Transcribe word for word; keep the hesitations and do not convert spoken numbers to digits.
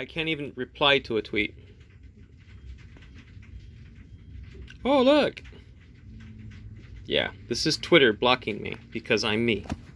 I can't even reply to a tweet. Oh, look! Yeah, this is Twitter blocking me because I'm me.